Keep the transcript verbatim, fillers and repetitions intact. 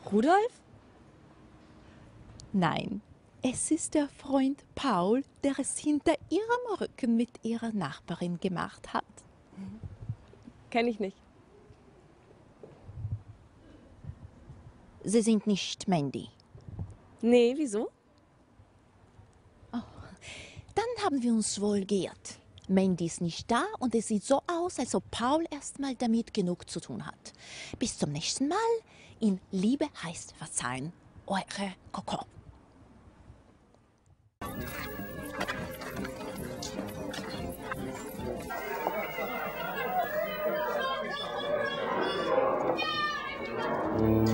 Rudolf? Nein, es ist der Freund Paul, der es hinter ihrem Rücken mit ihrer Nachbarin gemacht hat. Kenn ich nicht. Sie sind nicht Mandy. Nee, wieso? Dann haben wir uns wohl geirrt. Mandy ist nicht da und es sieht so aus, als ob Paul erstmal damit genug zu tun hat. Bis zum nächsten Mal. In Liebe heißt Verzeihen. Eure Coco. Mm.